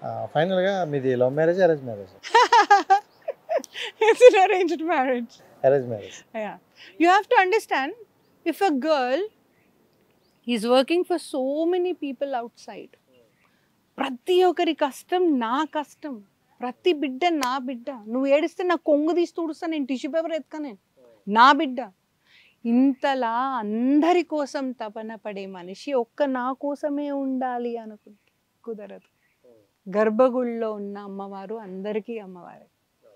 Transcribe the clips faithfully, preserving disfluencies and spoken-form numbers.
ఫైనల్గా మీది love marriage arrange marriage? It's an arranged marriage. Arrange marriage. Yeah. You have to understand, if a girl is working for so many people outside, ప్రతి ఒక్కరి కష్టం నా కష్టం, ప్రతి బిడ్డ నా బిడ్డ. నువ్వు ఏడిస్తే నా కొంగు తీసి తుడుస్తా, నేను టిష్యూ పేపర్ ఎత్తుకనే, నా బిడ్డ. ఇంతలా అందరి కోసం తపన పడే మనిషి ఒక్క నా కోసమే ఉండాలి అనుకుంటే కుదరదు. గర్భగుడిలో ఉన్న అమ్మవారు అందరికీ అమ్మవారే.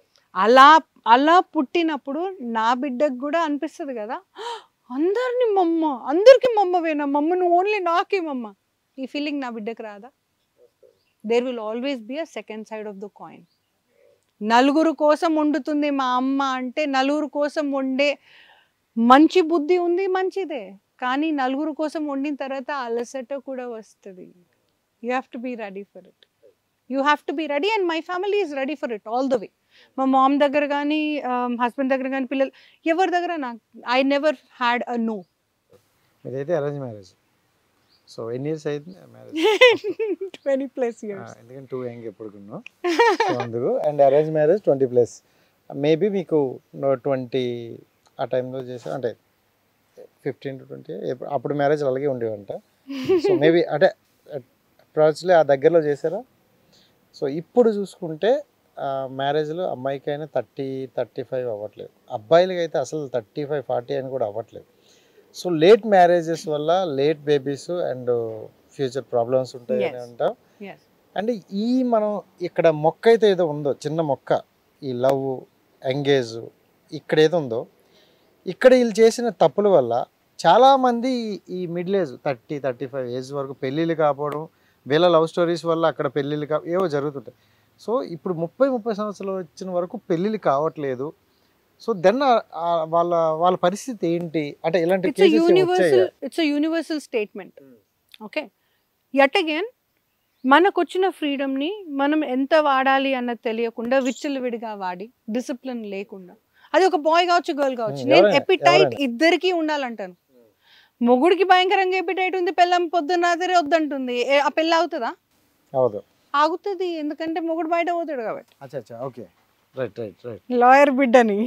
అలా అలా పుట్టినప్పుడు నా బిడ్డకు కూడా అనిపిస్తుంది కదా, అందరిని మమ్మ, అందరికీ మమ్మవేనా మమ్మ, నువ్వు ఓన్లీ నాకే మమ్మ. ఈ ఫీలింగ్ నా బిడ్డకు రాదా? There will always be a second side of the coin. నలుగురు కోసం వండుతుంది మా అమ్మ అంటే నలుగురు కోసం వండే మంచి బుద్ధి ఉంది, మంచిదే. కానీ నలుగురు కోసం వండిన తర్వాత అలసట కూడా వస్తుంది. You have to be ready for it. You have to be ready and my family is ready for it all the way. మా మామ్ దగ్గర కానీ హస్బెండ్ దగ్గర కానీ పిల్లలు ఎవరి దగ్గర నాకు I never had a no. మీదైతే అరేంజ్ మ్యారేజ్. సో ఎన్ని ఇయర్స్ అయింది మ్యారేజ్? Twenty plus years. ఎందుకంటే టూ యంగ్ ఎప్పుడుకున్నావు అందుకు. And arrange marriage twenty plus. Maybe మీకు ట్వంటీ ఆ టైంలో చేసా అంటే ఫిఫ్టీన్ టు ట్వంటీ అప్పుడు మ్యారేజ్ అలాగే ఉండేవంట. సో మేబీ అంటే అప్రాచ్లీ ఆ దగ్గరలో చేశారా? సో ఇప్పుడు చూసుకుంటే మ్యారేజ్లో అమ్మాయికైనా థర్టీ థర్టీ ఫైవ్ అవ్వట్లేదు, అబ్బాయిలకి అయితే అసలు థర్టీ ఫైవ్ ఫార్టీ అని కూడా అవ్వట్లేదు. సో లేట్ మ్యారేజెస్ వల్ల late babies and future problems ఉంటాయి అని అంటాం. అండ్ ఈ మనం ఇక్కడ మొక్క అయితే ఏదో ఉందో చిన్న మొక్క, ఈ లవ్ ఎంగేజ్ ఇక్కడ ఏదో ఉందో, ఇక్కడ వీళ్ళు చేసిన తప్పుల వల్ల చాలామంది ఈ middle age thirty thirty five age వరకు పెళ్ళిళ్ళు కాకపోవడం, వీళ్ళ లవ్ స్టోరీస్ వల్ల అక్కడ పెళ్ళిళ్ళు కా ఏవో జరుగుతుంటాయి. సో ఇప్పుడు ముప్పై ముప్పై సంవత్సరాలు వచ్చిన వరకు పెళ్ళిళ్ళు కావట్లేదు. సో దెన్ వాళ్ళ వాళ్ళ పరిస్థితి ఏంటి అంటే ఇలాంటి it's universal it's universal statement. Okay, yet again మనకు వచ్చిన ఫ్రీడమ్ని మనం ఎంత వాడాలి అన్నది తెలియకుండా విచ్చలవిడిగా వాడి డిసిప్లిన్ లేకుండా, అది ఒక బాయ్ కావచ్చు గర్ల్ కావచ్చు, నేను ఎపిటైట్ ఇద్దరికి ఉండాలంటాను. మొగుడికి భయంకరంగా ఎపిటైట్ ఉంది, పెళ్ళం పొద్దున్న రాత్రి వద్దంటుంది, ఆ పెళ్ళి అవుతుందా? ఆగుతుంది, ఎందుకంటే మొగుడు బయట పోతాడు కాబట్టి. లాయర్ బిడ్డని.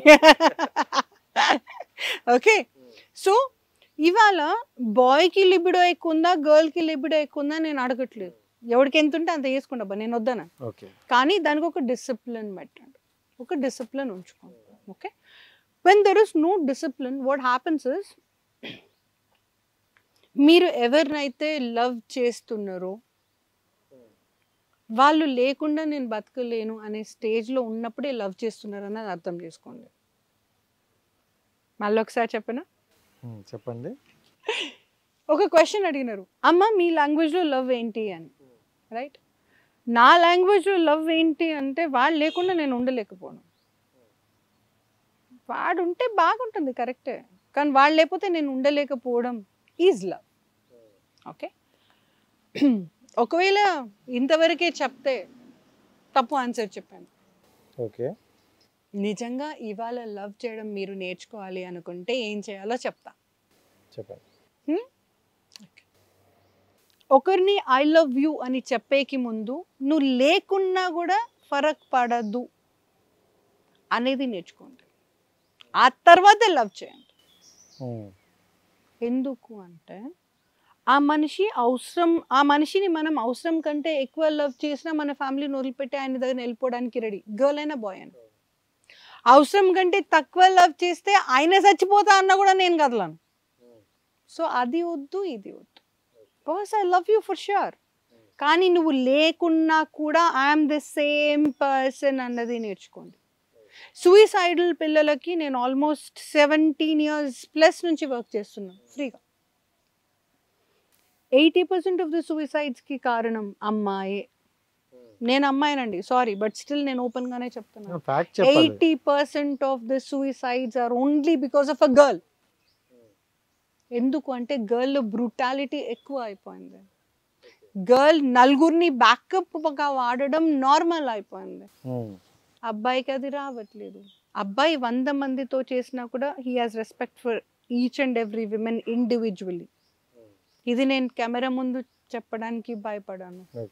ఓకే, సో ఇవాళ బాయ్కి లిబిడో ఎక్కువ ఉందా గర్ల్కి లిబిడో ఎక్కువ ఉందా నేను అడగట్లేదు. ఎవరికి ఎంత ఉంటే అంత చేసుకుంటా, నేను వద్దాను. కానీ దానికి ఒక డిసిప్లిన్ పెట్టండి, ఒక డిసిప్లిన్ ఉంచుకోండి. Okay, when there is no discipline what happens is, మీరు ఎవరినైతే లవ్ చేస్తున్నారో వాళ్ళు లేకుండా నేను బతకలేను అనే స్టేజ్లో ఉన్నప్పుడే లవ్ చేస్తున్నారు అన్నది అర్థం చేసుకోండి. మళ్ళీ ఒకసారి చెప్పనా? చెప్పండి. ఒక క్వశ్చన్ అడిగినారు, అమ్మ మీ లాంగ్వేజ్లో లవ్ ఏంటి అని. రైట్, నా లాంగ్వేజ్లో లవ్ ఏంటి అంటే వాడు లేకుండా నేను ఉండలేకపోను. వాడు ఉంటే బాగుంటుంది కరెక్టే, కానీ వాడు లేకపోతే నేను ఉండలేకపోవడం ఈజ్ లవ్. ఓకే, ఒకవేళ ఇంతవరకే చెప్తే తప్పు ఆన్సర్ చెప్పాను. ఓకే, నిజంగా ఇవాళ లవ్ చేయడం మీరు నేర్చుకోవాలి అనుకుంటే ఏం చేయాలో చెప్తా. చెప్పండి. ఒకరిని ఐ లవ్ యూ అని చెప్పేకి ముందు నువ్వు లేకున్నా కూడా ఫరక్ పడదు అనేది నేర్చుకోండి, ఆ తర్వాత లవ్ చేయండి. ఎందుకు అంటే ఆ మనిషి అవసరం, ఆ మనిషిని మనం అవసరం కంటే ఎక్కువ లవ్ చేసినా మన ఫ్యామిలీని వదిలిపెట్టి ఆయన దగ్గర వెళ్ళిపోవడానికి రెడీ, గర్ల్ అయినా బాయ్ అయినా. అవసరం కంటే తక్కువ లవ్ చేస్తే ఆయన చచ్చిపోతా అన్నా కూడా నేను కదలను. సో అది వద్దు, ఇది వద్దు. Because I love you for sure, కానీ నువ్వు లేకున్నా కూడా ఐఎమ్ ద సేమ్ పర్సన్ అన్నది నేర్చుకోండి. సూయిసైడల్ పిల్లలకి నేను ఆల్మోస్ట్ సెవెంటీన్ ఇయర్స్ ప్లస్ నుంచి వర్క్ చేస్తున్నాను ఫ్రీగా. ఎయిటీ పర్సెంట్ ఆఫ్ ద సూయిసైడ్స్కి కారణం అమ్మాయే. నేను అమ్మాయినండి, సారీ, బట్ స్టిల్ నేను ఓపెన్గానే చెప్తున్నాను. Eighty percent of the suicides are only because of a girl. ఎందుకు అంటే గర్ల్ బ్రూటాలిటీ ఎక్కువ అయిపోయింది. గర్ల్ నలుగురిని బ్యాకప్గా వాడడం నార్మల్ అయిపోయింది. అబ్బాయికి అది రావట్లేదు. అబ్బాయి వంద మందితో చేసినా కూడా he has respect for each and every women individually. ఇది నేను కెమెరా ముందు చెప్పడానికి భయపడాను.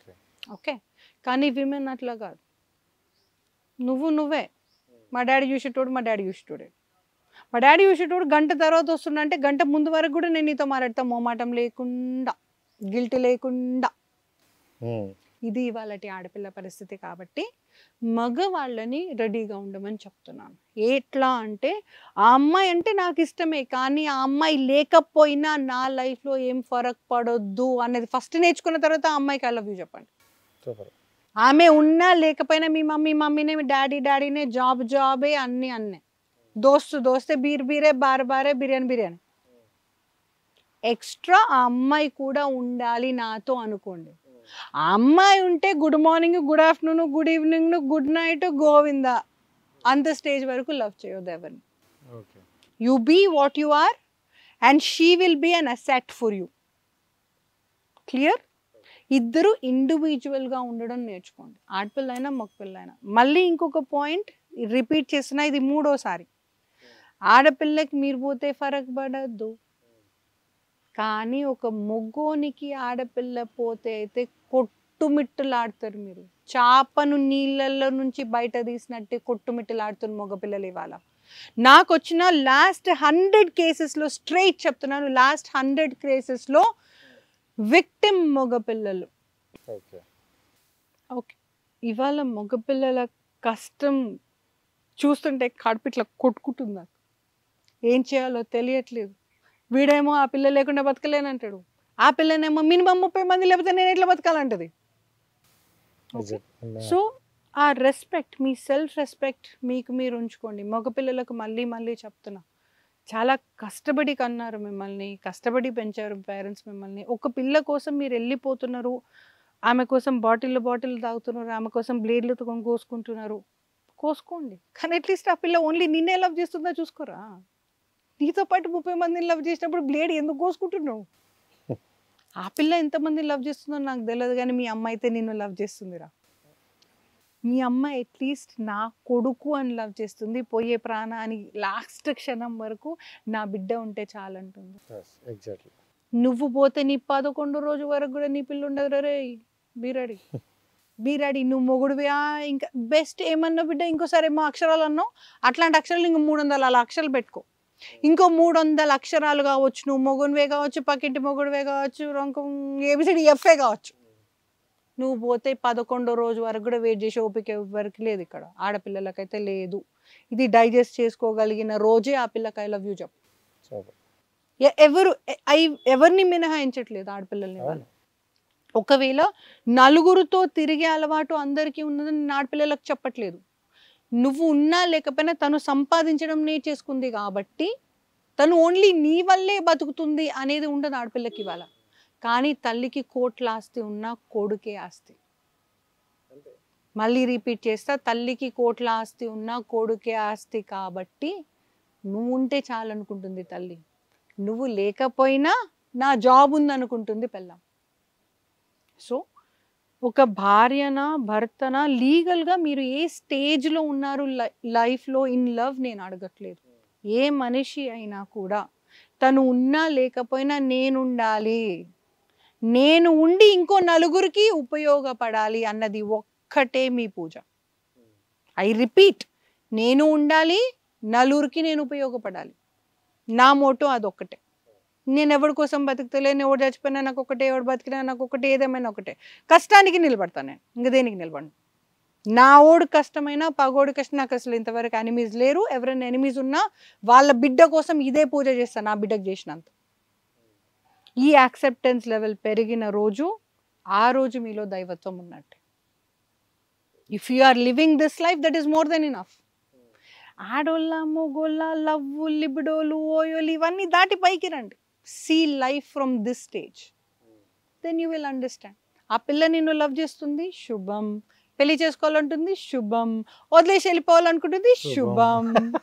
ఓకే, కానీ విమెన్ అట్లా కాదు. నువ్వు నువ్వే, మా డాడీ చూసేటోడు మా డాడీ చూసేటోడే, మా డాడీ చూసేటోడు గంట తర్వాత వస్తున్నా అంటే గంట ముందు వరకు కూడా నేను నీతో మాట్లాడతా, మోమాటం లేకుండా, గిల్ట్ లేకుండా. ఇది ఇవాళ ఆడపిల్ల పరిస్థితి. కాబట్టి మగవాళ్ళని రెడీగా ఉండమని చెప్తున్నాను. ఎట్లా అంటే ఆ అమ్మాయి అంటే నాకు ఇష్టమే, కానీ ఆ అమ్మాయి లేకపోయినా నా లైఫ్లో ఏం ఫరక్ పడొద్దు అనేది ఫస్ట్ నేర్చుకున్న తర్వాత ఆ అమ్మాయికి ఐ లవ్ యూ చెప్పండి. ఆమె ఉన్నా లేకపోయినా మీ మమ్మీ మమ్మీనే, మీ డాడీ డాడీనే, జాబ్ జాబే, అన్నీ అన్నే, దోస్తు దోస్తే, బీర్ బీరే, బార్ బారే, బిర్యానీ బిర్యానీ. ఎక్స్ట్రా ఆ అమ్మాయి కూడా ఉండాలి నాతో అనుకోండి. ఆ అమ్మాయి ఉంటే good morning, good afternoon, good evening, good night, Govinda అంత స్టేజ్ వరకు లవ్ చేయొద్దు ఎవరిని. You be what you are and she will be an asset for you. Clear? ఇద్దరు ఇండివిజువల్గా ఉండడం నేర్చుకోండి, ఆడపిల్లైనా మగపిల్లైనా. మళ్ళీ ఇంకొక పాయింట్ రిపీట్ చేస్తున్నా, ఇది మూడోసారి. ఆడపిల్లకి మీరు పోతే ఫరక్ పడద్దు, కానీ ఒక మొగ్గోనికి ఆడపిల్ల పోతే అయితే కొట్టుమిట్టులాడతారు మీరు. చేపను నీళ్ళల్లో నుంచి బయట తీసినట్టే కొట్టుమిట్టులాడుతున్న మగపిల్లలు ఇవాళ. నాకు వచ్చిన లాస్ట్ హండ్రెడ్ కేసెస్లో స్ట్రైట్ చెప్తున్నాను, లాస్ట్ హండ్రెడ్ కేసెస్లో విక్టిమ్ మగపిల్లలు. ఓకే, ఇవాళ మగపిల్లల కష్టం చూస్తుంటే కడుపు ఇట్లా కొట్టుకుంటుంది నాకు. ఏం చేయాలో తెలియట్లేదు. వీడేమో ఆ పిల్ల లేకుండా బతకలేనంటాడు, ఆ పిల్లనేమో మినిమం ముప్పై మంది లేకపోతే నేను ఎట్లా బతకాలంటది. సో ఆ రెస్పెక్ట్, మీ సెల్ఫ్ రెస్పెక్ట్ మీకు మీరు ఉంచుకోండి. మగపిల్లలకు మళ్ళీ మళ్ళీ చెప్తున్నా, చాలా కష్టపడి కన్నారు మిమ్మల్ని, కష్టపడి పెంచారు పేరెంట్స్ మిమ్మల్ని. ఒక పిల్ల కోసం మీరు వెళ్ళిపోతున్నారు, ఆమె కోసం బాటిల్ బాటిల్ తాగుతున్నారు, ఆమె కోసం బ్లేడ్లు కోసుకుంటున్నారు, కోసుకోండి. కానీ అట్లీస్ట్ ఆ పిల్ల ఓన్లీ నిన్నే లవ్ చేస్తుందా చూసుకోరా. నీతో పాటు ముప్పై మందిని లవ్ చేసినప్పుడు బ్లేడ్ ఎందుకు కోసుకుంటున్నావు? ఆ పిల్ల ఎంతమందిని లవ్ చేస్తుందో నాకు తెలియదు, కానీ మీ అమ్మ అయితే నిన్ను లవ్ చేస్తుందిరా. మీ అమ్మ అట్లీస్ట్ నా కొడుకు అని లవ్ చేస్తుంది, పోయే ప్రాణానికి లాస్ట్ క్షణం వరకు నా బిడ్డ ఉంటే చాలంటుంది. నువ్వు పోతే నీ పదకొండు రోజు వరకు కూడా నీ పిల్ల ఉండదు రే. బీరాడి బీరాడి నువ్వు మొగుడువే. ఇంకా బెస్ట్ ఏమన్నావు బిడ్డ, ఇంకోసారి ఏమో అక్షరాలు అన్నావు, అట్లాంటి అక్షరాలు ఇంకో మూడు వందల అలా అక్షరాలు పెట్టుకో. ఇంకో మూడు వందల అక్షరాలు కావచ్చు, నువ్వు మొగునివే కావచ్చు, పక్కింటి మొగుడువే కావచ్చు, రంకం ఏబిసిడి ఎఫ్ఏ కావచ్చు. నువ్వు పోతే పదకొండో రోజు వరకు కూడా వెయిట్ చేసే ఓపిక ఎవరికి లేదు ఇక్కడ, ఆడపిల్లలకైతే లేదు. ఇది డైజెస్ట్ చేసుకోగలిగిన రోజే ఆ పిల్లకి ఐ లవ్ యూ చెప్పు. ఎవరు ఐ ఎవరిని మినహాయించట్లేదు ఆడపిల్లల్ని వాళ్ళు. ఒకవేళ నలుగురితో తిరిగే అలవాటు అందరికీ ఉన్నదని నేను ఆడపిల్లలకు చెప్పట్లేదు. నువ్వు ఉన్నా లేకపోయినా తను సంపాదించడం నేర్చేసుకుంది కాబట్టి తను ఓన్లీ నీ వల్లే బతుకుతుంది అనేది ఉండదు ఆడపిల్లకి ఇవాళ. కానీ తల్లికి కోట్ల ఆస్తి ఉన్నా కొడుకే ఆస్తి. మళ్ళీ రిపీట్ చేస్తా, తల్లికి కోట్ల ఆస్తి ఉన్నా కొడుకే ఆస్తి. కాబట్టి నువ్వు ఉంటే చాలనుకుంటుంది తల్లి, నువ్వు లేకపోయినా నా జాబ్ ఉందనుకుంటుంది పెళ్ళాం. సో ఒక భార్యనా భర్తనా లీగల్గా మీరు ఏ స్టేజ్లో ఉన్నారు లైఫ్లో ఇన్ లవ్ నేను అడగట్లేదు. ఏ మనిషి అయినా కూడా తను ఉన్నా లేకపోయినా నేనుండాలి, నేను ఉండి ఇంకో నలుగురికి ఉపయోగపడాలి అన్నది ఒక్కటే మీ పూజ. ఐ రిపీట్, నేను ఉండాలి, నలుగురికి నేను ఉపయోగపడాలి. నా మోటో అదొక్కటే. నేను ఎవరి కోసం బతుకుతలేను, ఎవడు చచ్చిపోయినా నాకు ఒకటే, ఎవడు బతికినా నాకు ఒకటే, ఏదేమైనా ఒకటే. కష్టానికి నిలబడతాను నేను, ఇంక దేనికి నిలబడను. నా ఓడు కష్టమైనా పగోడు కష్టం. నాకు అసలు ఇంతవరకు ఎనిమీస్ లేరు. ఎవరైనా ఎనిమీస్ ఉన్నా వాళ్ళ బిడ్డ కోసం ఇదే పూజ చేస్తాను, నా బిడ్డకు చేసినంత. ఈ యాక్సెప్టెన్స్ లెవెల్ పెరిగిన రోజు ఆ రోజు మీలో దైవత్వం ఉన్నట్టే. If you are living this life, that is more than enough. ఆడోళ్ళ మొగోళ్ళ లవ్వు లిబిడోలు ఓయోలు ఇవన్నీ దాటి పైకి రండి. See life from this stage, then you will understand. ఆ పిల్ల నిన్ను లవ్ చేస్తుంది, శుభం. పెళ్లి చేసుకోవాలంటుంది, శుభం. వదిలేసి వెళ్ళిపోవాలనుకుంటుంది, శుభం.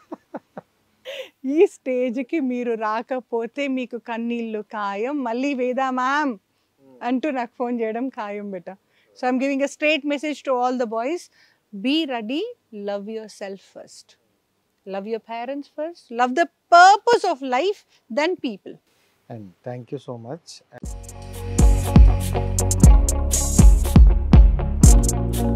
ఈ స్టేజ్కి మీరు రాకపోతే మీకు కన్నీళ్ళు ఖాయం. మళ్ళీ వేదా మ్యామ్ అంటూ నాకు ఫోన్ చేయడం ఖాయం బెట. So I'm giving a straight message to all the boys. Be ready, love yourself first. Love your parents first. Love the purpose of life, then people. And thank you so much. you.